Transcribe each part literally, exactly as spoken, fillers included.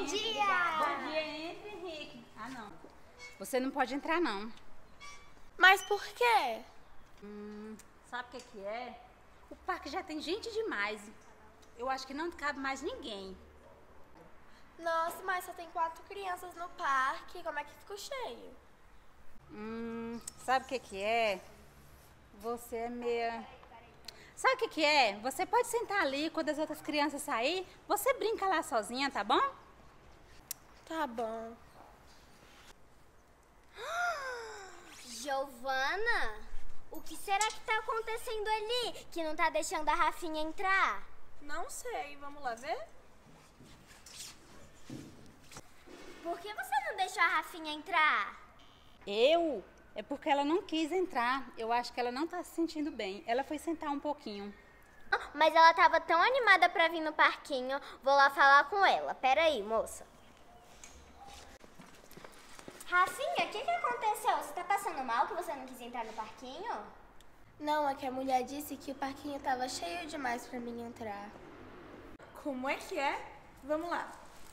Bom dia! Bom dia, entre, Henrique. Ah, não. Você não pode entrar, não. Mas por quê? Hum, sabe o que que é? O parque já tem gente demais. Eu acho que não cabe mais ninguém. Nossa, mas só tem quatro crianças no parque. Como é que ficou cheio? Hum, sabe o que que é? Você é meia... Sabe o que que é? Você pode sentar ali, quando as outras crianças saírem, você brinca lá sozinha, tá bom? Tá bom. Giovana, o que será que tá acontecendo ali? Que não tá deixando a Rafinha entrar? Não sei, vamos lá ver? Por que você não deixou a Rafinha entrar? Eu? É porque ela não quis entrar. Eu acho que ela não tá se sentindo bem. Ela foi sentar um pouquinho. Mas ela tava tão animada pra vir no parquinho. Vou lá falar com ela. Pera aí, moça. Rafinha, o que que aconteceu? Você tá passando mal que você não quis entrar no parquinho? Não, é que a mulher disse que o parquinho tava cheio demais pra mim entrar. Como é que é? Vamos lá.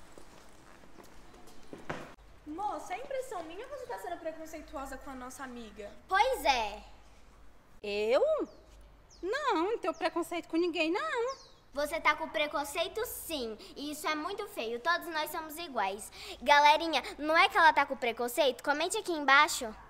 Moça, é impressão minha ou você tá sendo preconceituosa com a nossa amiga? Pois é. Eu? Não, não tenho preconceito com ninguém, não. Você tá com preconceito, sim. E isso é muito feio. Todos nós somos iguais. Galerinha, não é que ela tá com preconceito? Comente aqui embaixo.